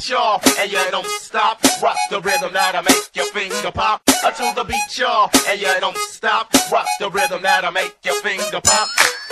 beat, y'all, and you don't stop. Rock the rhythm that'll make your finger pop. To the beat, y'all, and you don't stop. Rock the rhythm that'll make your finger pop.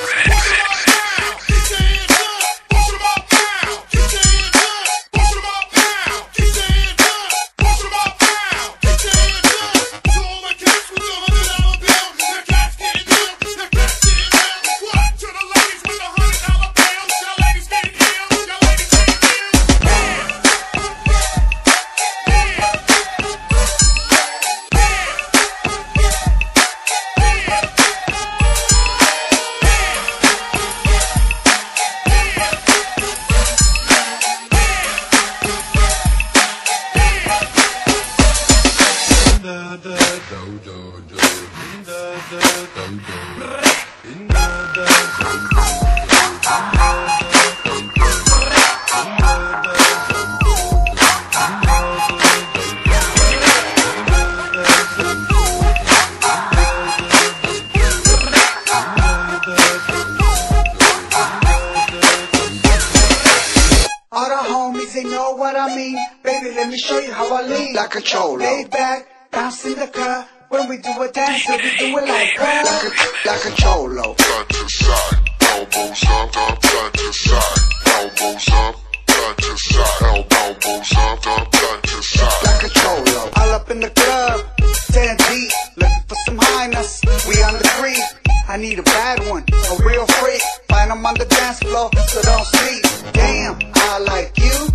All the homies, they know what I mean. Baby, let me show you how I lean. Like a cholo. Lay back, bounce in the car. When we do a dance, we do it like that. Like a cholo. Front to side, elbows up, front to side, elbows up, front to side, elbows up, front to side. Like a cholo. All up in the club, 10 deep, looking for some highness. We on the creep. I need a bad one, a real freak. Find 'em on the dance floor, so don't sleep. Damn, I like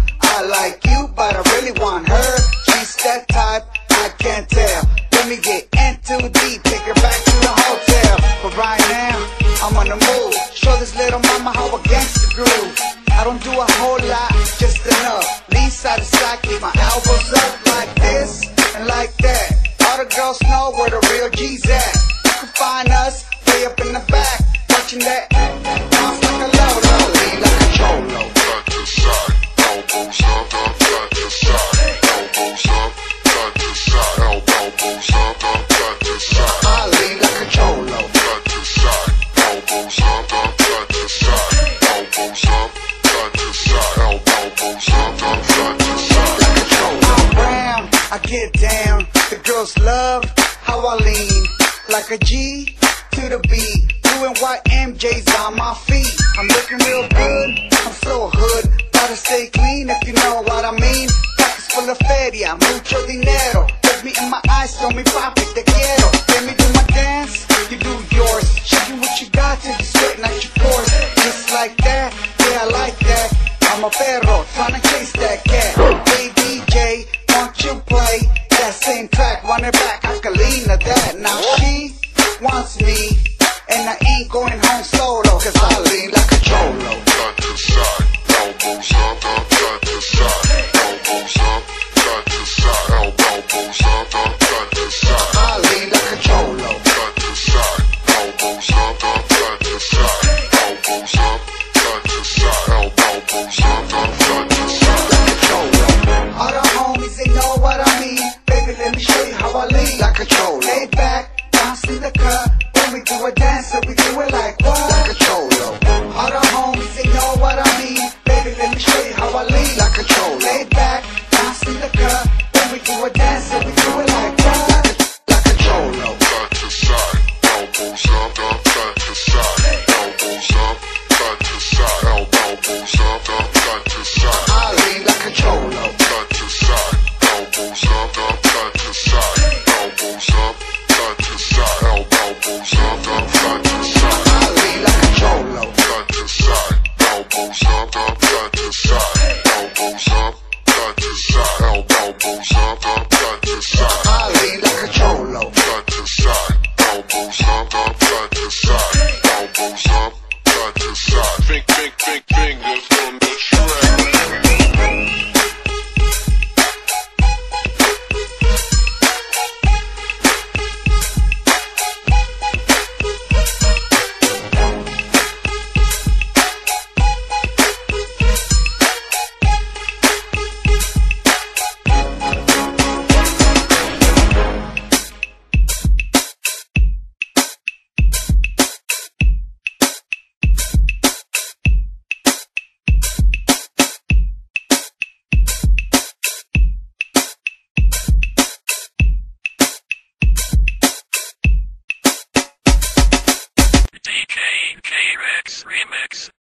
you, but I really want her. She's that type, I can't tell. Let me get in too deep, take her back to the hotel. But right now, I'm on the move. Show this little mama how a gangster groove. I don't do a whole lot, just enough. Lean side to side, keep my elbows up like this and like that. All the girls know where the real G's at. You can find us way up in the back, watching that bounce like a low, lean like a cholo. Front to side, elbows up, front to side, elbows up, front to side, elbows up, front to side. I lean like a cholo. Front to side, elbows up, front to side, elbows up, front to side, elbows up, front to side. Like a cholo. I'm brown, I get down. The girls love how I lean. Like a G to the beat. Doing white MJs on my feet. I'm looking real good, I'm so hood. Gotta stay clean if you know what I mean. Pockets full of feria, mucho dinero. Look me in my eyes, tell me papi te quiero. Let me do my dance, you do yours. Show you what you got till you sweating out your pores. Just like that, yeah I like that. I'm a perro, tryna chase that cat. Hey DJ, won't you play that same track? Run it back, I can lean to that. Now she wants me, and I ain't going home solo, cause I lean like a cholo. Front to side, elbows up, front to side, elbows up, front to side, elbows up, front to side. I lean like a cholo. Front to side, elbows up, front to side, elbows up, front to side, elbows up, front to side. Like a cholo. All the homies, they know what I mean. Baby, let me show you how I lean. Like a cholo. Lay back, bounce in the car. When we do a dance, so we do it like what? Like a cholo. All the homies, they know what I mean. Baby, let me show you how I lean. Like a cholo. Lay back, bounce in the car. When we do a dance, so we do it like what? Like a cholo. Front to side, elbows up, front to side, elbows up, front to side, elbows up, front to side. I lean like a cholo. Front to side, elbows up, front to side, elbows up, front to side, elbows up, front to side. I lean like a cholo. Front to side, elbows up, front to side, elbows up, front to side, elbows up, front to side. I lean like a cholo. Front to side, elbows up, front to side, elbows up, front to side. Fingers on the track. K-Rex Remix.